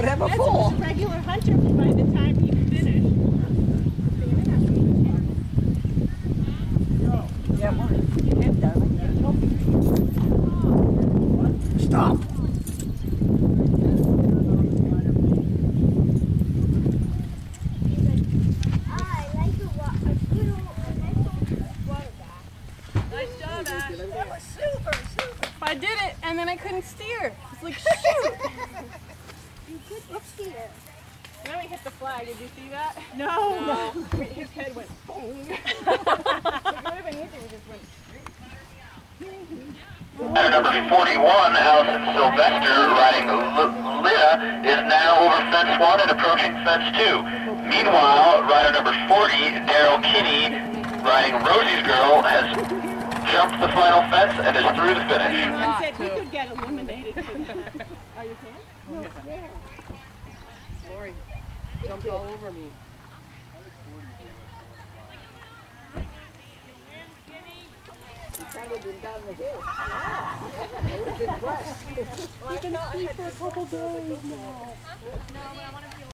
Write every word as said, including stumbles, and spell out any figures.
would have a That's full. a regular hunter by the time he finished. Yeah, Mark. You have darling. Stop. Nice job, Ash. That was super, super. I did it, and then I couldn't steer. It's like, shoot. You could steer. Then we hit the flag. Did you see that? No. No. His head went boom. It would have been easier. He just went straight. Rider number forty-one, Allison Sylvester, riding Lita, is now over fence one and approaching fence two. Meanwhile, rider number forty, Daryl Kinney, riding Rosie's Girl, has jumped the final fence and is through the finish. I said we could get eliminated. Are you kidding? No, yeah. Lori jumped all over me. You kind of been down the hill. Yeah. I would have been blessed. Well, I can see for a couple days now. No, but I want to